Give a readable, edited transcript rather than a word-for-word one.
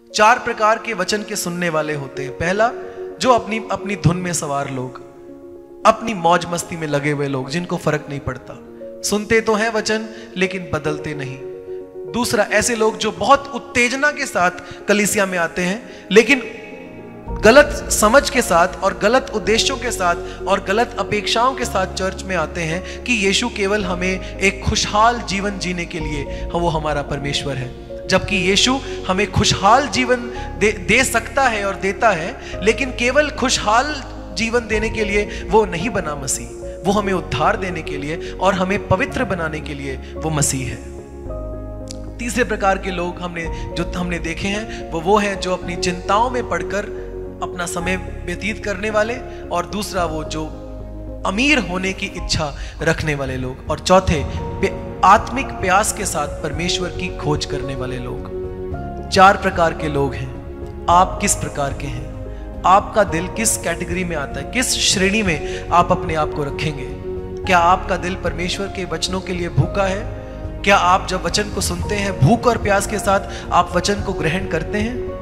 4 प्रकार के वचन के सुनने वाले होते हैं। पहला, जो अपनी अपनी धुन में सवार लोग, अपनी मौज मस्ती में लगे हुए लोग, जिनको फर्क नहीं पड़ता, सुनते तो हैं वचन लेकिन बदलते नहीं। दूसरा, ऐसे लोग जो बहुत उत्तेजना के साथ कलीसिया में आते हैं लेकिन गलत समझ के साथ और गलत उद्देश्यों के साथ और गलत अपेक्षाओं के साथ चर्च में आते हैं कि यीशु केवल हमें एक खुशहाल जीवन जीने के लिए वो हमारा परमेश्वर है। जबकि यीशु हमें खुशहाल जीवन दे सकता है और देता है, लेकिन केवल खुशहाल जीवन देने के लिए वो नहीं बना मसीह, वो हमें उद्धार देने के लिए और हमें पवित्र बनाने के लिए वो मसीह है। तीसरे प्रकार के लोग हमने देखे हैं वो हैं जो अपनी चिंताओं में पड़कर अपना समय व्यतीत करने वाले, और दूसरा वो जो अमीर होने की इच्छा रखने वाले लोग, और चौथे आत्मिक प्यास के साथ परमेश्वर की खोज करने वाले लोग। 4 प्रकार के लोग हैं। आप किस प्रकार के हैं? आपका दिल किस कैटेगरी में आता है? किस श्रेणी में आप अपने आप को रखेंगे? क्या आपका दिल परमेश्वर के वचनों के लिए भूखा है? क्या आप जब वचन को सुनते हैं भूख और प्यास के साथ आप वचन को ग्रहण करते हैं?